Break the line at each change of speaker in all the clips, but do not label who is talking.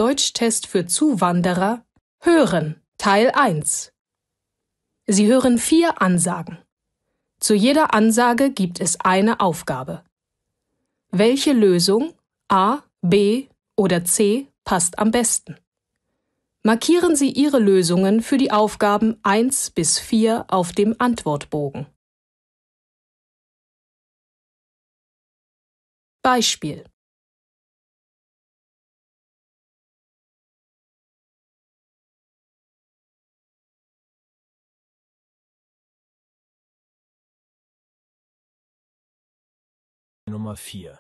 Deutschtest für Zuwanderer Hören, Teil 1. Sie hören 4 Ansagen. Zu jeder Ansage gibt es eine Aufgabe. Welche Lösung, A, B oder C, passt am besten? Markieren Sie Ihre Lösungen für die Aufgaben 1 bis 4 auf dem Antwortbogen. Beispiel:
Nummer 4.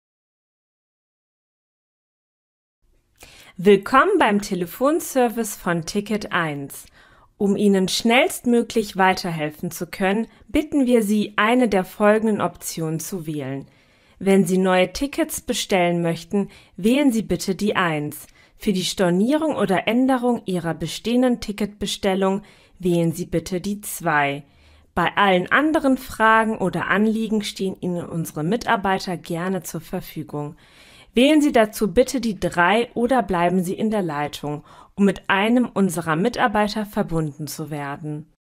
Willkommen beim Telefonservice von Ticket 1. Um Ihnen schnellstmöglich weiterhelfen zu können, bitten wir Sie, eine der folgenden Optionen zu wählen. Wenn Sie neue Tickets bestellen möchten, wählen Sie bitte die 1. Für die Stornierung oder Änderung Ihrer bestehenden Ticketbestellung wählen Sie bitte die 2. Bei allen anderen Fragen oder Anliegen stehen Ihnen unsere Mitarbeiter gerne zur Verfügung. Wählen Sie dazu bitte die 3 oder bleiben Sie in der Leitung, um mit einem unserer Mitarbeiter verbunden zu werden.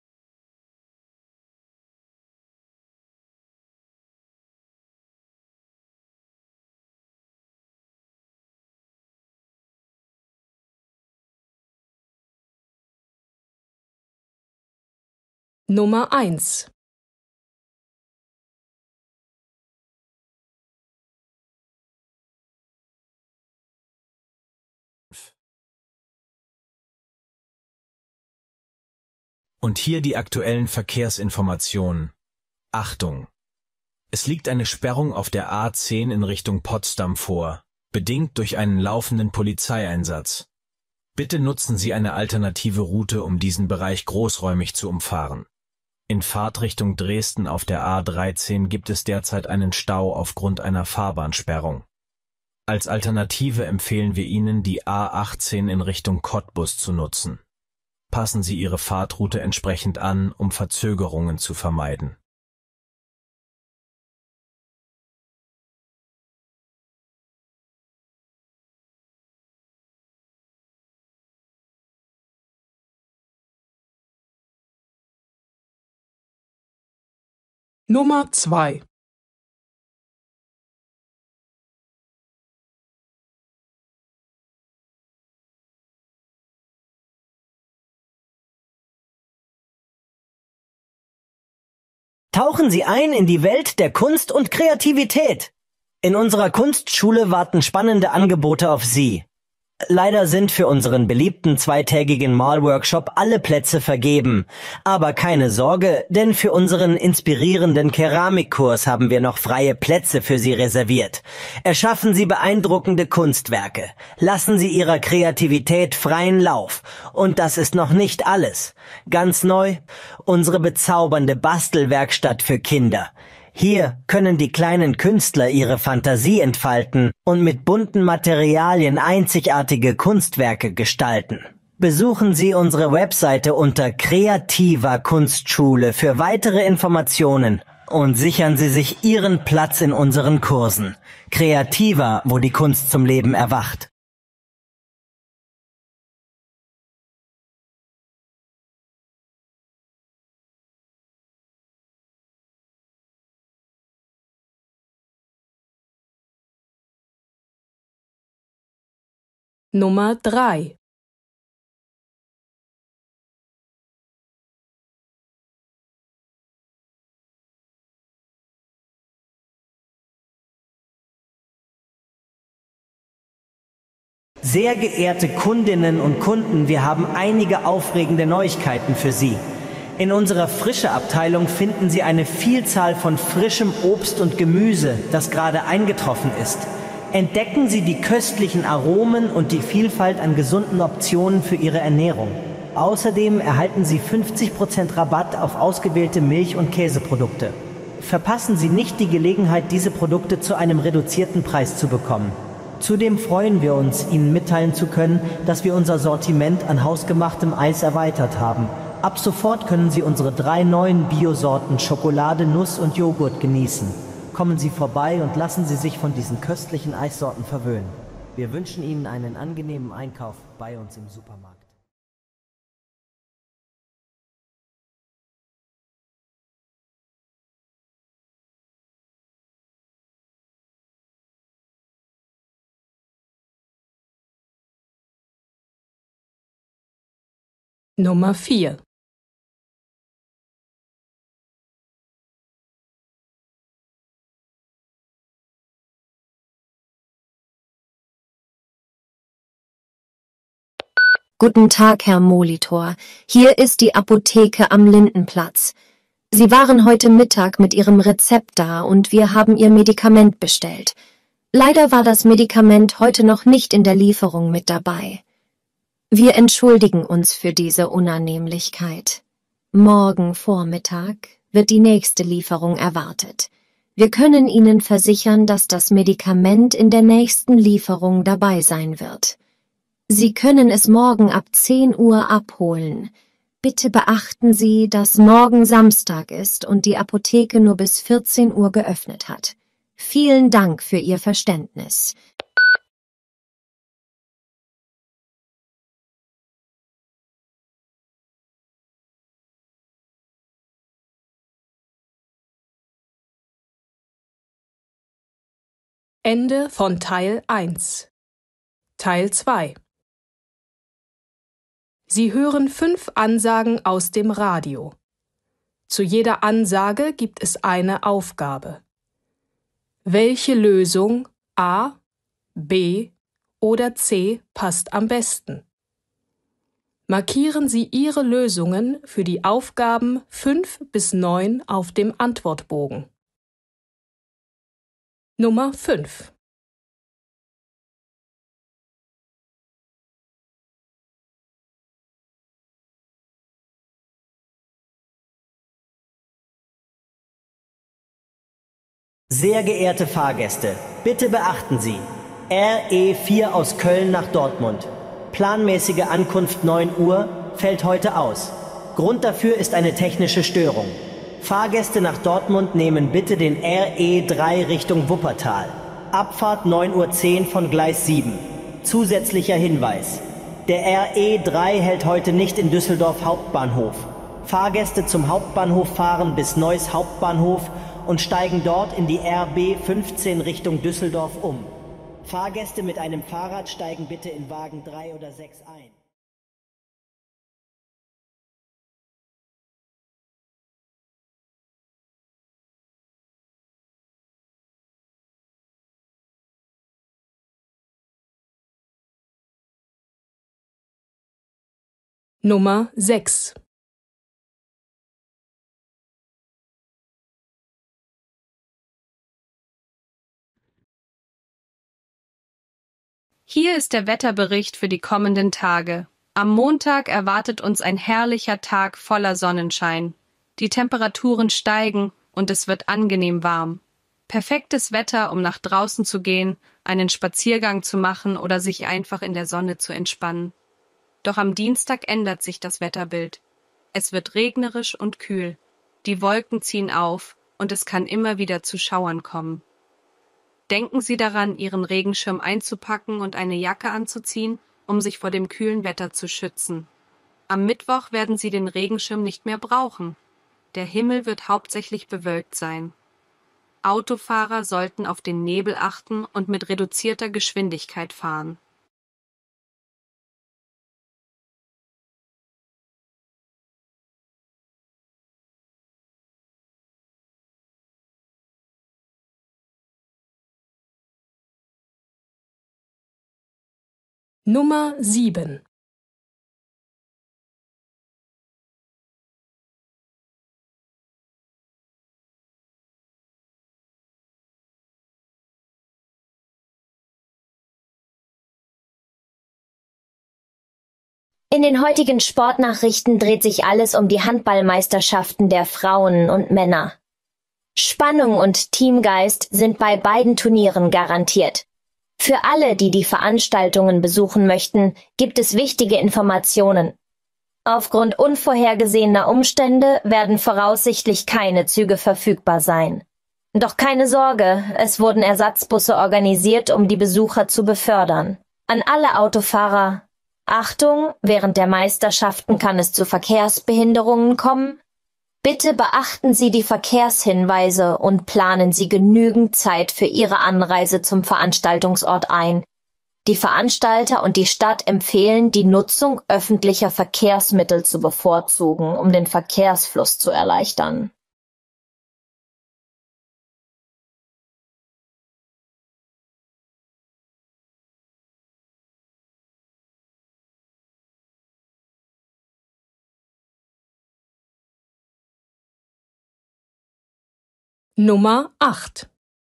Nummer 1.
Und hier die aktuellen Verkehrsinformationen. Achtung! Es liegt eine Sperrung auf der A10 in Richtung Potsdam vor, bedingt durch einen laufenden Polizeieinsatz. Bitte nutzen Sie eine alternative Route, um diesen Bereich großräumig zu umfahren. In Fahrtrichtung Dresden auf der A13 gibt es derzeit einen Stau aufgrund einer Fahrbahnsperrung. Als Alternative empfehlen wir Ihnen, die A18 in Richtung Cottbus zu nutzen. Passen Sie Ihre Fahrtroute entsprechend an, um Verzögerungen zu vermeiden.
Nummer 2.
Tauchen Sie ein in die Welt der Kunst und Kreativität. In unserer Kunstschule warten spannende Angebote auf Sie. Leider sind für unseren beliebten zweitägigen Malworkshop alle Plätze vergeben. Aber keine Sorge, denn für unseren inspirierenden Keramikkurs haben wir noch freie Plätze für Sie reserviert. Erschaffen Sie beeindruckende Kunstwerke. Lassen Sie Ihrer Kreativität freien Lauf. Und das ist noch nicht alles. Ganz neu, unsere bezaubernde Bastelwerkstatt für Kinder. Hier können die kleinen Künstler ihre Fantasie entfalten und mit bunten Materialien einzigartige Kunstwerke gestalten. Besuchen Sie unsere Webseite unter Kreativer Kunstschule für weitere Informationen und sichern Sie sich Ihren Platz in unseren Kursen. Kreativer, wo die Kunst zum Leben erwacht.
Nummer 3.
Sehr geehrte Kundinnen und Kunden, wir haben einige aufregende Neuigkeiten für Sie. In unserer Frische-Abteilung finden Sie eine Vielzahl von frischem Obst und Gemüse, das gerade eingetroffen ist. Entdecken Sie die köstlichen Aromen und die Vielfalt an gesunden Optionen für Ihre Ernährung. Außerdem erhalten Sie 50% Rabatt auf ausgewählte Milch- und Käseprodukte. Verpassen Sie nicht die Gelegenheit, diese Produkte zu einem reduzierten Preis zu bekommen. Zudem freuen wir uns, Ihnen mitteilen zu können, dass wir unser Sortiment an hausgemachtem Eis erweitert haben. Ab sofort können Sie unsere 3 neuen Biosorten Schokolade, Nuss und Joghurt genießen. Kommen Sie vorbei und lassen Sie sich von diesen köstlichen Eissorten verwöhnen. Wir wünschen Ihnen einen angenehmen Einkauf bei uns im Supermarkt.
Nummer 4.
Guten Tag, Herr Molitor. Hier ist die Apotheke am Lindenplatz. Sie waren heute Mittag mit Ihrem Rezept da und wir haben Ihr Medikament bestellt. Leider war das Medikament heute noch nicht in der Lieferung mit dabei. Wir entschuldigen uns für diese Unannehmlichkeit. Morgen Vormittag wird die nächste Lieferung erwartet. Wir können Ihnen versichern, dass das Medikament in der nächsten Lieferung dabei sein wird. Sie können es morgen ab 10 Uhr abholen. Bitte beachten Sie, dass morgen Samstag ist und die Apotheke nur bis 14 Uhr geöffnet hat. Vielen Dank für Ihr Verständnis.
Ende von Teil 1. Teil 2. Sie hören 5 Ansagen aus dem Radio. Zu jeder Ansage gibt es eine Aufgabe. Welche Lösung A, B oder C passt am besten? Markieren Sie Ihre Lösungen für die Aufgaben 5 bis 9 auf dem Antwortbogen. Nummer 5.
Sehr geehrte Fahrgäste, bitte beachten Sie, RE4 aus Köln nach Dortmund. Planmäßige Ankunft 9 Uhr fällt heute aus. Grund dafür ist eine technische Störung. Fahrgäste nach Dortmund nehmen bitte den RE3 Richtung Wuppertal. Abfahrt 9:10 Uhr von Gleis 7. Zusätzlicher Hinweis: Der RE3 hält heute nicht in Düsseldorf Hauptbahnhof. Fahrgäste zum Hauptbahnhof fahren bis Neuss Hauptbahnhof und steigen dort in die RB 15 Richtung Düsseldorf um. Fahrgäste mit einem Fahrrad steigen bitte in Wagen 3 oder 6 ein.
Nummer 6.
Hier ist der Wetterbericht für die kommenden Tage. Am Montag erwartet uns ein herrlicher Tag voller Sonnenschein. Die Temperaturen steigen und es wird angenehm warm. Perfektes Wetter, um nach draußen zu gehen, einen Spaziergang zu machen oder sich einfach in der Sonne zu entspannen. Doch am Dienstag ändert sich das Wetterbild. Es wird regnerisch und kühl. Die Wolken ziehen auf und es kann immer wieder zu Schauern kommen. Denken Sie daran, Ihren Regenschirm einzupacken und eine Jacke anzuziehen, um sich vor dem kühlen Wetter zu schützen. Am Mittwoch werden Sie den Regenschirm nicht mehr brauchen. Der Himmel wird hauptsächlich bewölkt sein. Autofahrer sollten auf den Nebel achten und mit reduzierter Geschwindigkeit fahren.
Nummer 7.
In den heutigen Sportnachrichten dreht sich alles um die Handballmeisterschaften der Frauen und Männer. Spannung und Teamgeist sind bei beiden Turnieren garantiert. Für alle, die die Veranstaltungen besuchen möchten, gibt es wichtige Informationen. Aufgrund unvorhergesehener Umstände werden voraussichtlich keine Züge verfügbar sein.
Doch keine Sorge, es wurden Ersatzbusse organisiert, um die Besucher zu befördern. An alle Autofahrer: Achtung, während der Meisterschaften kann es zu Verkehrsbehinderungen kommen. Bitte beachten Sie die Verkehrshinweise und planen Sie genügend Zeit für Ihre Anreise zum Veranstaltungsort ein. Die Veranstalter und die Stadt empfehlen, die Nutzung öffentlicher Verkehrsmittel zu bevorzugen, um den Verkehrsfluss zu erleichtern.
Nummer 8.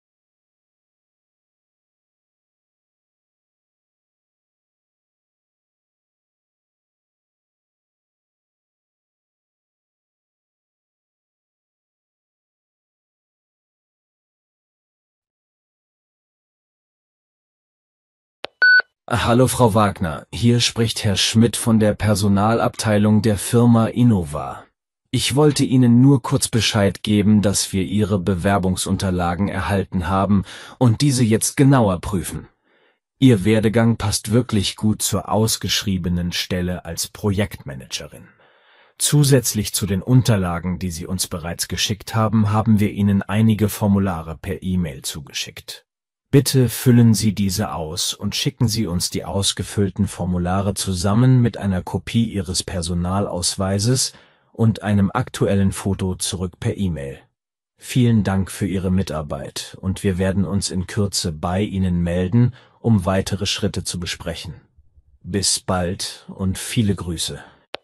Hallo Frau Wagner, hier spricht Herr Schmidt von der Personalabteilung der Firma Innova. Ich wollte Ihnen nur kurz Bescheid geben, dass wir Ihre Bewerbungsunterlagen erhalten haben und diese jetzt genauer prüfen. Ihr Werdegang passt wirklich gut zur ausgeschriebenen Stelle als Projektmanagerin. Zusätzlich zu den Unterlagen, die Sie uns bereits geschickt haben, haben wir Ihnen einige Formulare per E-Mail zugeschickt. Bitte füllen Sie diese aus und schicken Sie uns die ausgefüllten Formulare zusammen mit einer Kopie Ihres Personalausweises und einem aktuellen Foto zurück per E-Mail. Vielen Dank für Ihre Mitarbeit und wir werden uns in Kürze bei Ihnen melden, um weitere Schritte zu besprechen. Bis bald und viele Grüße.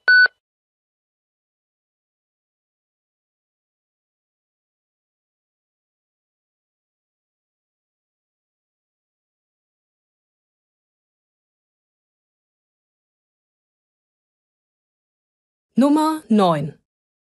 Nummer 9.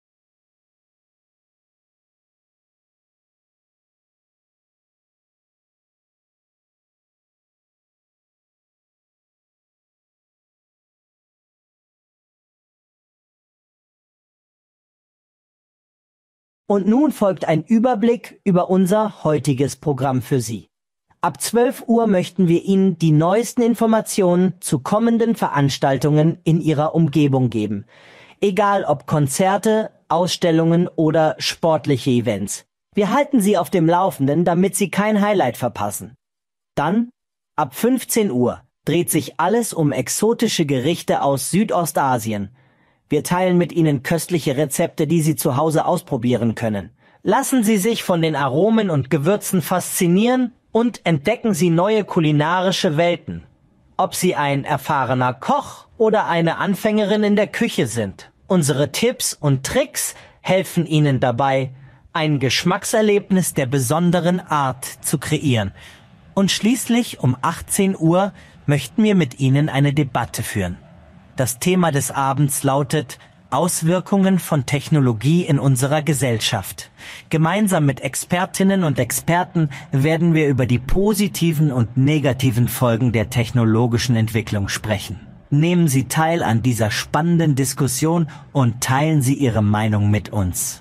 Und nun folgt ein Überblick über unser heutiges Programm für Sie. Ab 12 Uhr möchten wir Ihnen die neuesten Informationen zu kommenden Veranstaltungen in Ihrer Umgebung geben. Egal ob Konzerte, Ausstellungen oder sportliche Events. Wir halten Sie auf dem Laufenden, damit Sie kein Highlight verpassen. Dann, ab 15 Uhr, dreht sich alles um exotische Gerichte aus Südostasien. Wir teilen mit Ihnen köstliche Rezepte, die Sie zu Hause ausprobieren können. Lassen Sie sich von den Aromen und Gewürzen faszinieren und entdecken Sie neue kulinarische Welten. Ob Sie ein erfahrener Koch oder eine Anfängerin in der Küche sind. Unsere Tipps und Tricks helfen Ihnen dabei, ein Geschmackserlebnis der besonderen Art zu kreieren. Und schließlich um 18 Uhr möchten wir mit Ihnen eine Debatte führen. Das Thema des Abends lautet Auswirkungen von Technologie in unserer Gesellschaft. Gemeinsam mit Expertinnen und Experten werden wir über die positiven und negativen Folgen der technologischen Entwicklung sprechen. Nehmen Sie teil an dieser spannenden Diskussion und teilen Sie Ihre Meinung mit uns.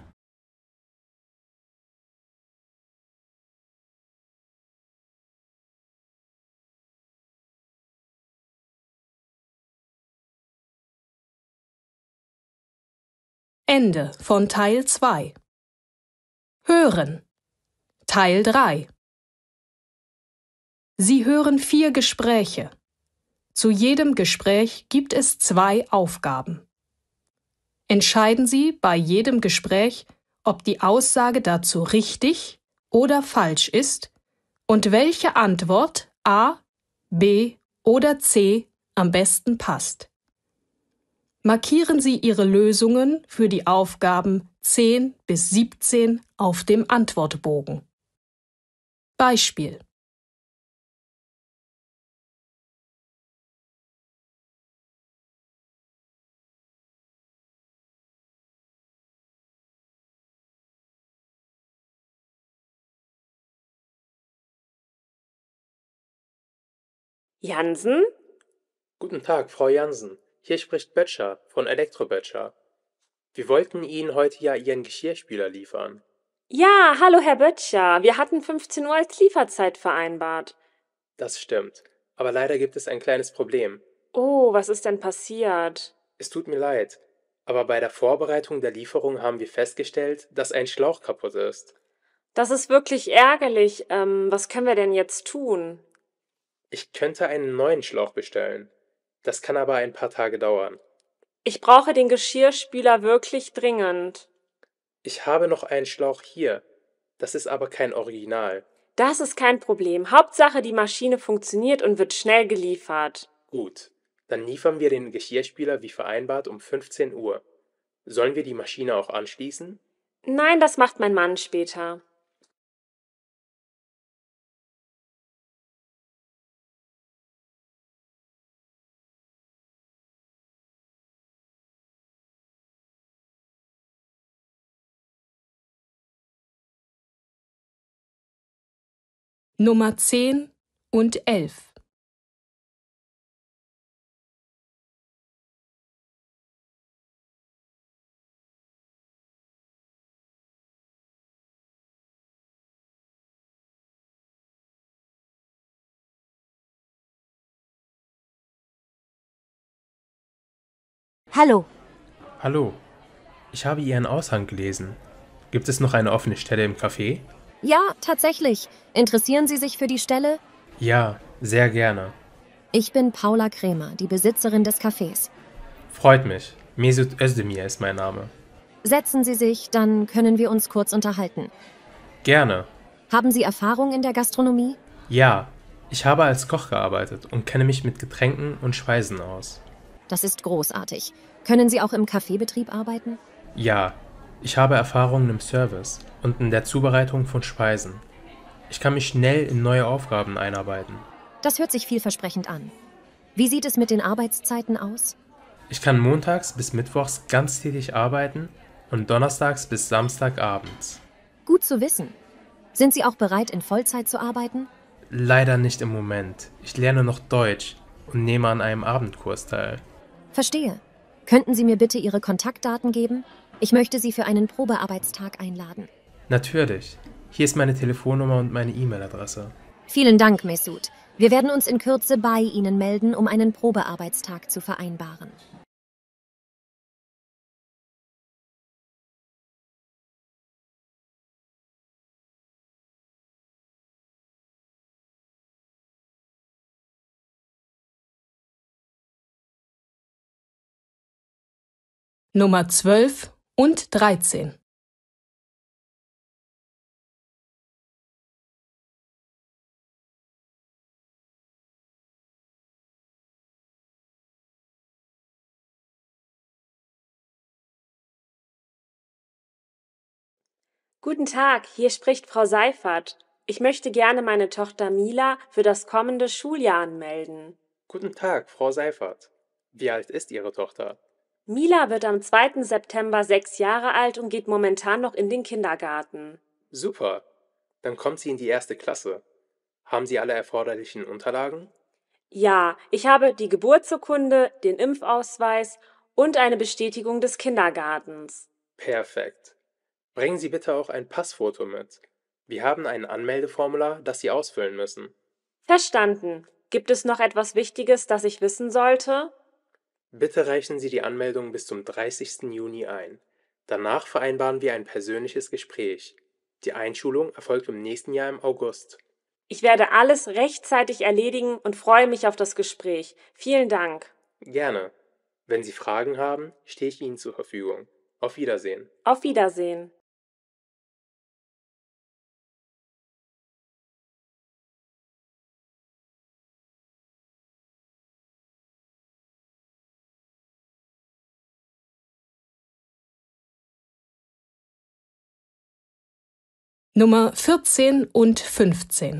Ende von Teil 2. Hören. Teil 3. Sie hören 4 Gespräche. Zu jedem Gespräch gibt es 2 Aufgaben. Entscheiden Sie bei jedem Gespräch, ob die Aussage dazu richtig oder falsch ist und welche Antwort A, B oder C am besten passt. Markieren Sie Ihre Lösungen für die Aufgaben 10 bis 17 auf dem Antwortbogen. Beispiel:
Jansen?
Guten Tag, Frau Jansen. Hier spricht Böttcher von Elektroböttcher. Wir wollten Ihnen heute ja Ihren Geschirrspüler liefern.
Ja, hallo Herr Böttcher. Wir hatten 15 Uhr als Lieferzeit vereinbart.
Das stimmt. Aber leider gibt es ein kleines Problem.
Oh, was ist denn passiert?
Es tut mir leid, aber bei der Vorbereitung der Lieferung haben wir festgestellt, dass ein Schlauch kaputt ist.
Das ist wirklich ärgerlich. Was können wir denn jetzt tun?
Ich könnte einen neuen Schlauch bestellen. Das kann aber ein paar Tage dauern.
Ich brauche den Geschirrspüler wirklich dringend.
Ich habe noch einen Schlauch hier. Das ist aber kein Original.
Das ist kein Problem. Hauptsache, die Maschine funktioniert und wird schnell geliefert.
Gut, dann liefern wir den Geschirrspüler wie vereinbart um 15 Uhr. Sollen wir die Maschine auch anschließen?
Nein, das macht mein Mann später.
Nummer 10 und 11.
Hallo.
Hallo, ich habe Ihren Aushang gelesen. Gibt es noch eine offene Stelle im Café?
Ja, tatsächlich. Interessieren Sie sich für die Stelle?
Ja, sehr gerne.
Ich bin Paula Krämer, die Besitzerin des Cafés.
Freut mich. Mesut Özdemir ist mein Name.
Setzen Sie sich, dann können wir uns kurz unterhalten.
Gerne.
Haben Sie Erfahrung in der Gastronomie?
Ja, ich habe als Koch gearbeitet und kenne mich mit Getränken und Speisen aus.
Das ist großartig. Können Sie auch im Kaffeebetrieb arbeiten?
Ja, ich habe Erfahrungen im Service und in der Zubereitung von Speisen. Ich kann mich schnell in neue Aufgaben einarbeiten.
Das hört sich vielversprechend an. Wie sieht es mit den Arbeitszeiten aus?
Ich kann montags bis mittwochs ganztägig arbeiten und donnerstags bis samstagabends.
Gut zu wissen. Sind Sie auch bereit, in Vollzeit zu arbeiten?
Leider nicht im Moment. Ich lerne noch Deutsch und nehme an einem Abendkurs teil.
Verstehe. Könnten Sie mir bitte Ihre Kontaktdaten geben? Ich möchte Sie für einen Probearbeitstag einladen.
Natürlich. Hier ist meine Telefonnummer und meine E-Mail-Adresse.
Vielen Dank, Mesut. Wir werden uns in Kürze bei Ihnen melden, um einen Probearbeitstag zu vereinbaren.
Nummer 12 und 13.
Guten Tag, hier spricht Frau Seifert. Ich möchte gerne meine Tochter Mila für das kommende Schuljahr anmelden.
Guten Tag, Frau Seifert. Wie alt ist Ihre Tochter?
Mila wird am 2. September 6 Jahre alt und geht momentan noch in den Kindergarten.
Super. Dann kommt sie in die 1. Klasse. Haben Sie alle erforderlichen Unterlagen?
Ja, ich habe die Geburtsurkunde, den Impfausweis und eine Bestätigung des Kindergartens.
Perfekt. Bringen Sie bitte auch ein Passfoto mit. Wir haben ein Anmeldeformular, das Sie ausfüllen müssen.
Verstanden. Gibt es noch etwas Wichtiges, das ich wissen sollte?
Bitte reichen Sie die Anmeldung bis zum 30. Juni ein. Danach vereinbaren wir ein persönliches Gespräch. Die Einschulung erfolgt im nächsten Jahr im August.
Ich werde alles rechtzeitig erledigen und freue mich auf das Gespräch. Vielen Dank.
Gerne. Wenn Sie Fragen haben, stehe ich Ihnen zur Verfügung. Auf Wiedersehen.
Auf Wiedersehen.
Nummer 14 und 15.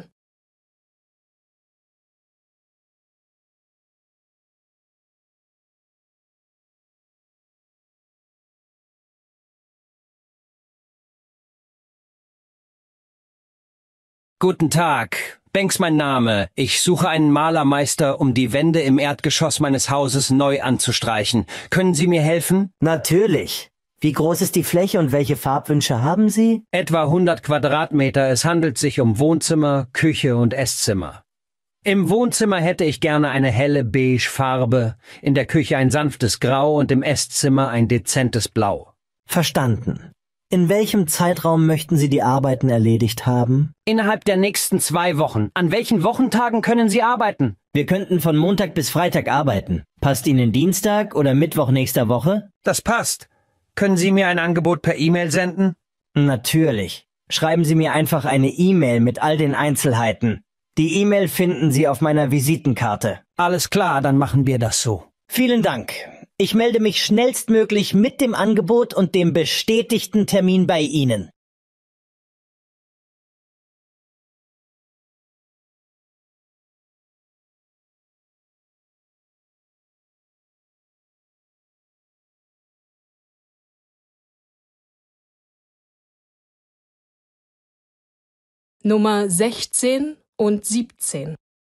Guten Tag, Banks mein Name. Ich suche einen Malermeister, um die Wände im Erdgeschoss meines Hauses neu anzustreichen. Können Sie mir helfen?
Natürlich. Wie groß ist die Fläche und welche Farbwünsche haben Sie?
Etwa 100 Quadratmeter. Es handelt sich um Wohnzimmer, Küche und Esszimmer. Im Wohnzimmer hätte ich gerne eine helle beige Farbe, in der Küche ein sanftes Grau und im Esszimmer ein dezentes Blau.
Verstanden. In welchem Zeitraum möchten Sie die Arbeiten erledigt haben?
Innerhalb der nächsten 2 Wochen. An welchen Wochentagen können Sie arbeiten?
Wir könnten von Montag bis Freitag arbeiten. Passt Ihnen Dienstag oder Mittwoch nächster Woche?
Das passt. Können Sie mir ein Angebot per E-Mail senden?
Natürlich. Schreiben Sie mir einfach eine E-Mail mit all den Einzelheiten. Die E-Mail finden Sie auf meiner Visitenkarte.
Alles klar, dann machen wir das so.
Vielen Dank. Ich melde mich schnellstmöglich mit dem Angebot und dem bestätigten Termin bei Ihnen.
Nummer 16 und 17.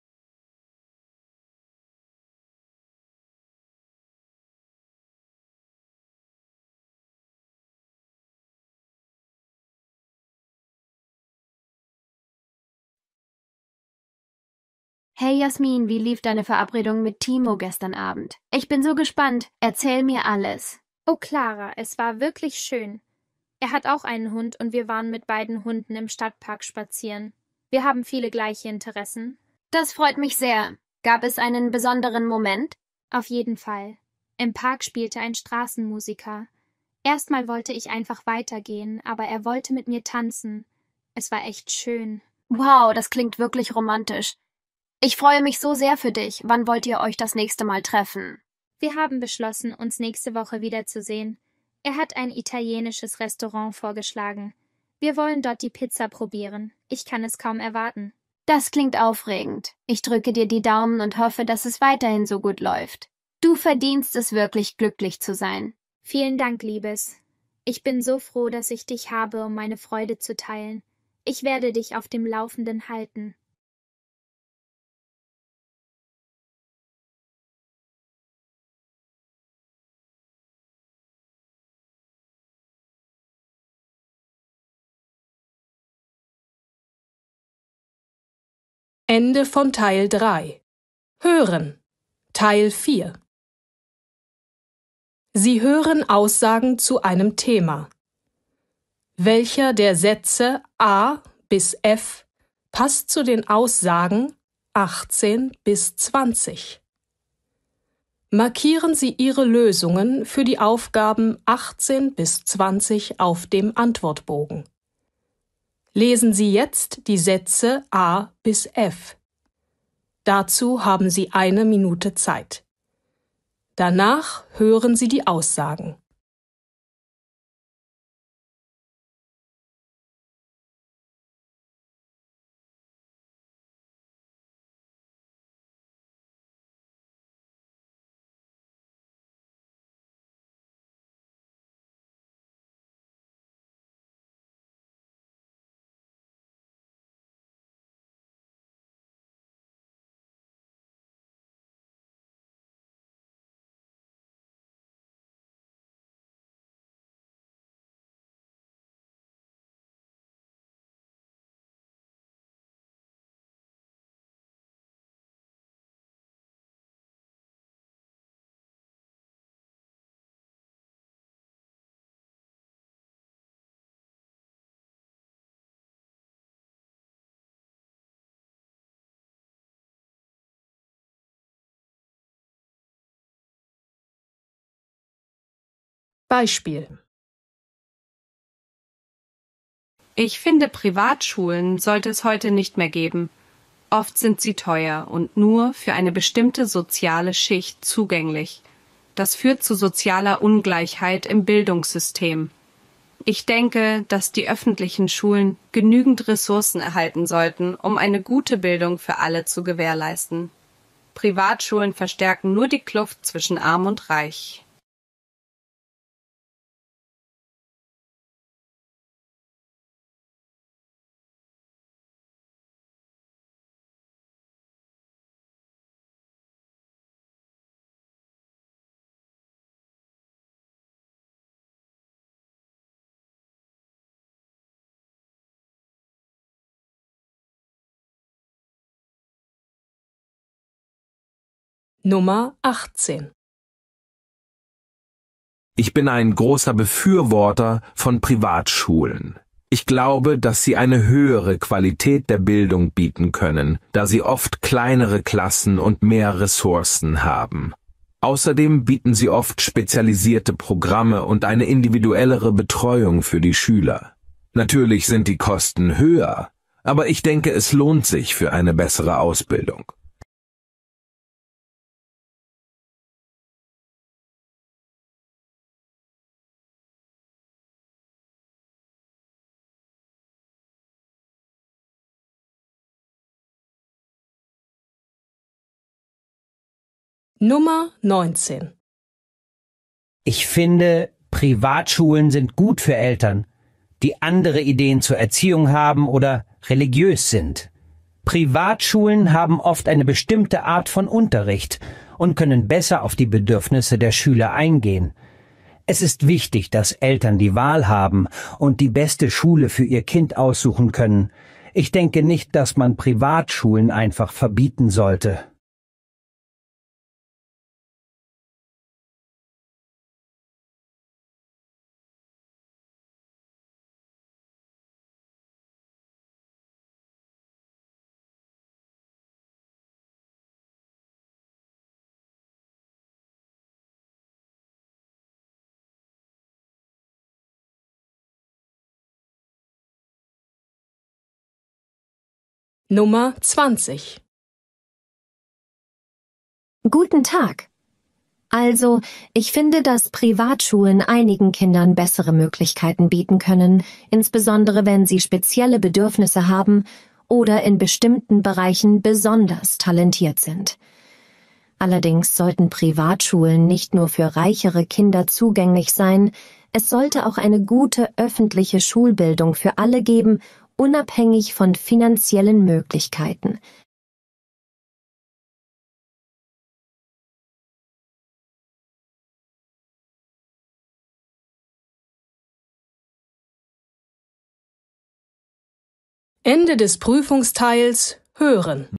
Hey Jasmin, wie lief deine Verabredung mit Timo gestern Abend? Ich bin so gespannt. Erzähl mir alles.
Oh Clara, es war wirklich schön. Er hat auch einen Hund und wir waren mit beiden Hunden im Stadtpark spazieren. Wir haben viele gleiche Interessen.
Das freut mich sehr. Gab es einen besonderen Moment?
Auf jeden Fall. Im Park spielte ein Straßenmusiker. Erstmal wollte ich einfach weitergehen, aber er wollte mit mir tanzen. Es war echt schön.
Wow, das klingt wirklich romantisch. Ich freue mich so sehr für dich. Wann wollt ihr euch das nächste Mal treffen?
Wir haben beschlossen, uns nächste Woche wiederzusehen. Er hat ein italienisches Restaurant vorgeschlagen. Wir wollen dort die Pizza probieren. Ich kann es kaum erwarten.
Das klingt aufregend. Ich drücke dir die Daumen und hoffe, dass es weiterhin so gut läuft. Du verdienst es wirklich, glücklich zu sein.
Vielen Dank, Liebes. Ich bin so froh, dass ich dich habe, um meine Freude zu teilen. Ich werde dich auf dem Laufenden halten.
Ende von Teil 3. Hören. Teil 4. Sie hören Aussagen zu einem Thema. Welcher der Sätze A bis F passt zu den Aussagen 18 bis 20? Markieren Sie Ihre Lösungen für die Aufgaben 18 bis 20 auf dem Antwortbogen. Lesen Sie jetzt die Sätze A bis F. Dazu haben Sie 1 Minute Zeit. Danach hören Sie die Aussagen. Beispiel.
Ich finde, Privatschulen sollte es heute nicht mehr geben. Oft sind sie teuer und nur für eine bestimmte soziale Schicht zugänglich. Das führt zu sozialer Ungleichheit im Bildungssystem. Ich denke, dass die öffentlichen Schulen genügend Ressourcen erhalten sollten, um eine gute Bildung für alle zu gewährleisten. Privatschulen verstärken nur die Kluft zwischen Arm und Reich.
Nummer 18.
Ich bin ein großer Befürworter von Privatschulen. Ich glaube, dass sie eine höhere Qualität der Bildung bieten können, da sie oft kleinere Klassen und mehr Ressourcen haben. Außerdem bieten sie oft spezialisierte Programme und eine individuellere Betreuung für die Schüler. Natürlich sind die Kosten höher, aber ich denke, es lohnt sich für eine bessere Ausbildung.
Nummer 19.
Ich finde, Privatschulen sind gut für Eltern, die andere Ideen zur Erziehung haben oder religiös sind. Privatschulen haben oft eine bestimmte Art von Unterricht und können besser auf die Bedürfnisse der Schüler eingehen. Es ist wichtig, dass Eltern die Wahl haben und die beste Schule für ihr Kind aussuchen können. Ich denke nicht, dass man Privatschulen einfach verbieten sollte.
Nummer 20.
Guten Tag. Also, ich finde, dass Privatschulen einigen Kindern bessere Möglichkeiten bieten können, insbesondere wenn sie spezielle Bedürfnisse haben oder in bestimmten Bereichen besonders talentiert sind. Allerdings sollten Privatschulen nicht nur für reichere Kinder zugänglich sein, es sollte auch eine gute öffentliche Schulbildung für alle geben, unabhängig von finanziellen Möglichkeiten.
Ende des Prüfungsteils hören.